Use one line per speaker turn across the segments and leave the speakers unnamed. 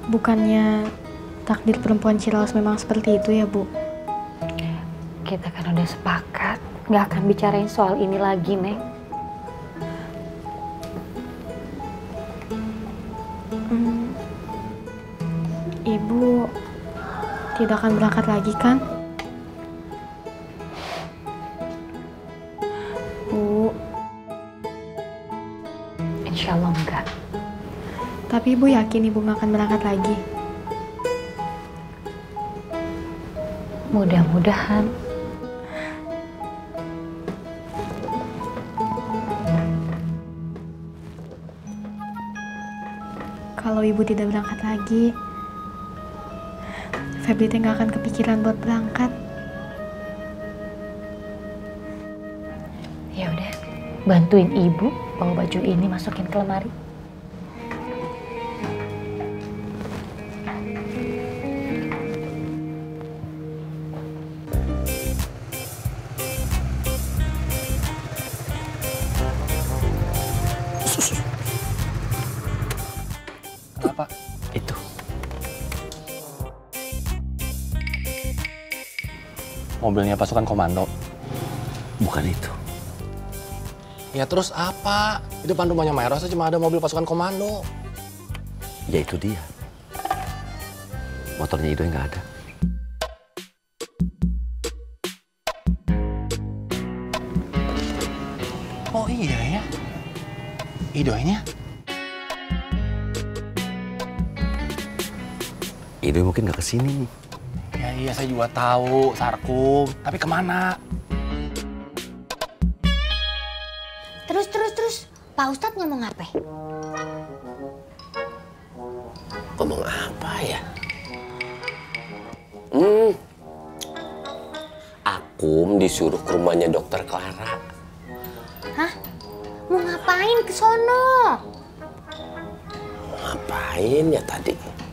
Bukannya takdir perempuan Ciraos memang seperti itu ya, Bu?
Kita kan udah sepakat nggak akan bicarain soal ini lagi, Neng.
Ibu tidak akan berangkat lagi kan? Bu,
Insya Allah enggak.
tapi Ibu yakin Ibu nggak akan berangkat lagi?
Mudah-mudahan.
Kalau Ibu tidak berangkat lagi, Febri teh nggak akan kepikiran buat berangkat.
Ya udah, bantuin ibu bawa baju ini masukin ke lemari.
Apa?
Itu.
Mobilnya pasukan komando.
Bukan itu.
Ya terus apa? Di depan rumahnya Maeros cuma ada mobil pasukan komando.
Ya itu dia. Motornya Ido nggak ada.
Oh iya ya. Idoynya?
Ido mungkin nggak kesini nih.
Ya iya saya juga tahu, Sarkum. Tapi kemana?
Terus, Pak Ustadz ngomong apa?
Ngomong apa ya? Akum disuruh ke rumahnya dokter Clara.
Hah? Mau ngapain ke sono?
Ngapain ya tadi?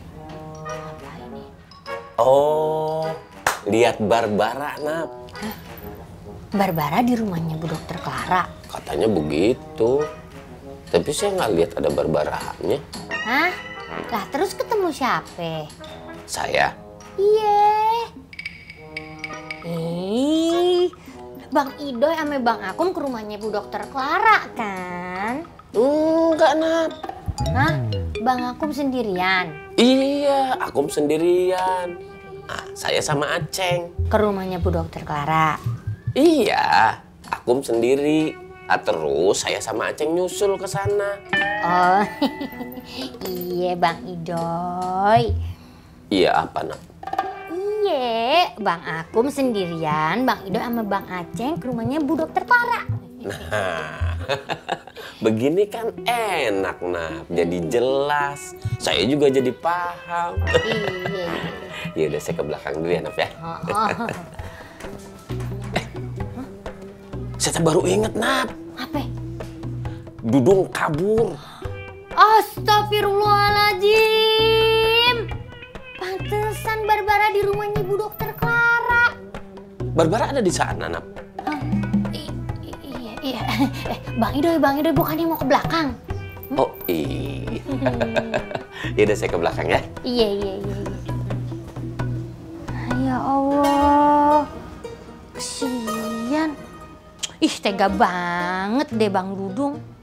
Oh, lihat Barbara, Nap.
Barbara di rumahnya Bu Dokter Clara.
Katanya begitu. Tapi saya nggak lihat ada Barbaranya.
Hah? Lah terus ketemu siapa?
Saya?
Iya. Bang Idoy sama Bang Akum ke rumahnya Bu Dokter Clara kan?
Enggak, Nap.
Hah? Bang Akum sendirian?
Iya, Akum sendirian. Saya sama Aceng.
Ke rumahnya Bu Dokter Clara?
Iya, Akum sendiri. Terus saya sama Aceng nyusul ke sana.
Oh, iya Bang Idoy.
Iya, apa, Nak?
Iya, Bang Akum sendirian, Bang Idoy sama Bang Aceng ke rumahnya Bu Dokter Clara.
Nah, begini kan enak, Nap. Jadi jelas. Saya juga jadi paham.
Iya.
Ya udah, saya ke belakang dulu ya, Nap ya. Saya baru inget, Nap.
Apa?
Dudung kabur.
Astagfirullahaladzim. Pantesan Barbara di rumahnya Bu Dokter Clara.
Barbara ada di sana, Nap.
Iya. Bang Idoy bukannya mau ke belakang?
Oh iya. Ya udah, saya ke belakang ya.
Iya. Ya Allah. Kesian. Ih, tega banget deh Bang Dudung.